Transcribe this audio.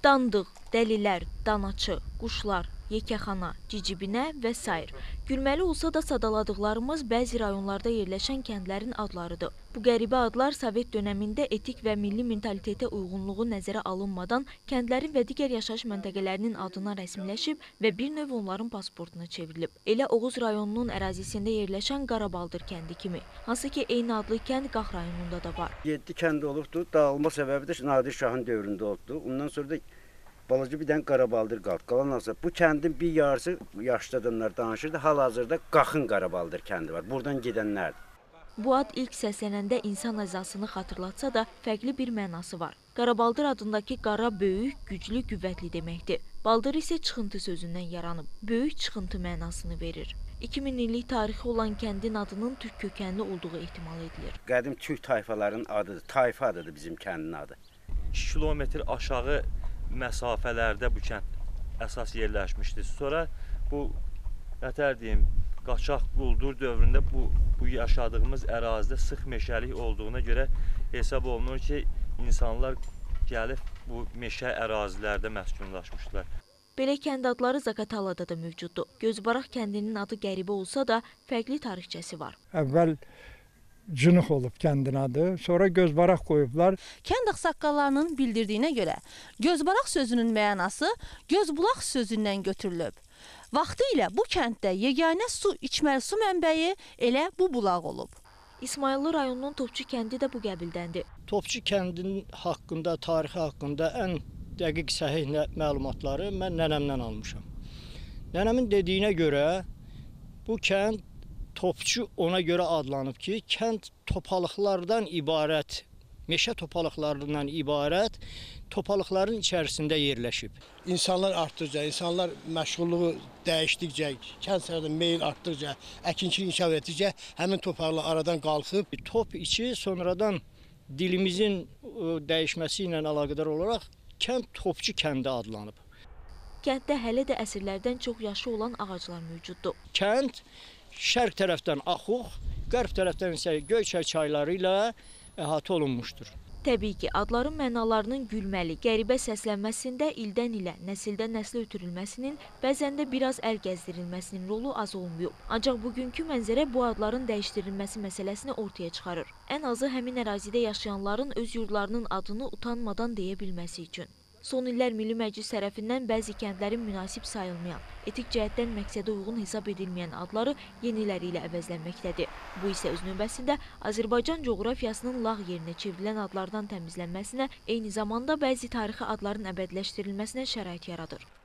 Dandıq, dəlilər, danaçı, quşlar, yekəxana, cicibinə və s. Gülməli olsa da sadaladıqlarımız bəzi rayonlarda yerləşən kəndlərin adlarıdır. Bu qəribə adlar Sovet dönəmində etik və milli mentalitetə uyğunluğu nəzərə alınmadan kəndlərin və digər yaşayış məntəqələrinin adına rəsmiləşib və bir növ onların pasportuna çevrilib. Elə Oğuz rayonunun ərazisində yerləşən Qarabaldır kəndi kimi, hansı ki eyni adlı kənd Qax rayonunda da var. 7 kənd olubdu, dağılma səbəbi də Nadir Şahın dövründə oldu. Ondan sonra da balaca bir dənə Qarabaldır qaldı. Qalanlarsa bu kəndin bir yarısı yaşlı adamlar danışırdı. Hal-hazırda Qaxın Qarabaldır kəndi var. Buradan gedənlərdir. Bu ad ilk səslənəndə insan əzasını xatırlatsa da fərqli bir mənası var. Qarabaldır adındakı qara böyük, güclü, qüvvətli deməkdir. Baldır isə çıxıntı sözündən yaranıb. Böyük çıxıntı mənasını verir. 2000 illik tarixi olan kəndin adının türk kökənli olduğu ehtimal edilir. Qədim türk tayfaların adıdır. Tayfa adıdır bizim kəndin adı. 2 kilometr aşağı məsafələrdə bu kənd əsas yerləşmişdir. Sonra bu nətər deyim, qaçaq quldur dövründə bu yaşadığımız ərazidə sıx meşəlik olduğuna görə hesab olunur ki, insanlar gəlib bu meşə ərazilərdə məskunlaşmışlar. Belə kənd adları Zaqatalada da mövcuddur. Gözbaraq kəndinin adı qəribə olsa da fərqli tarixçəsi var. Əvvəl Cınıq olub kəndin adı, sonra Gözbaraq qoyublar. Kənd ağsaqqallarının bildirdiyinə görə Gözbaraq sözünün mənası Gözbulaq sözündən götürülüb. Vaxtı ilə bu kənddə yeganə içməli su mənbəyi elə bu bulaq olub. İsmayıllı rayonunun Topçu kəndi də bu qəbildəndir. Topçu kəndinin haqqında, tarixi haqqında ən dəqiq səhih məlumatları mən nənəmdən almışam. Nənəmin dediyinə görə bu kənd Topçu ona görə adlanıb ki, kənd topalıqlardan ibarət, meşə topalıqlarından ibarət topalıqların içərisində yerləşib. İnsanlar artdıqca, insanlar məşğulluğu dəyişdikcə, kənd sərhədində meyil artdıqca, əkinçilik inkişaf etdikcə həmin topaqlar aradan qalxıb. Top içi sonradan dilimizin dəyişməsi ilə əlaqədar olaraq kənd Topçu kəndi adlanıb. Kənddə hələ də əsrlərdən çox yaşı olan ağaclar mövcuddur. Kənd şərq tərəfdən Axuq, qərb tərəfdən isə Göyçay çayları ilə əhatə olunmuşdur. Təbii ki, adların mənalarının gülməli, qəribə səslənməsində ildən ilə, nəsildən nəslə ötürülməsinin, bəzən də biraz əl gəzdirilməsinin rolu az olmuyor. Ancaq bugünkü mənzərə bu adların dəyişdirilməsi məsələsini ortaya çıxarır. Ən azı həmin ərazidə yaşayanların öz yurdlarının adını utanmadan deyə bilməsi üçün. Son illər Milli Məclis tərəfindən bəzi kəndlərin münasib sayılmayan, etik cəhətdən məqsədə uyğun hesab edilməyən adları yeniləri ilə əvəzlənməkdədir. Bu isə öz növbəsində Azərbaycan coğrafiyasının lağ yerinə çevrilən adlardan təmizlənməsinə, eyni zamanda bəzi tarixi adların əbədiləşdirilməsinə şərait yaradır.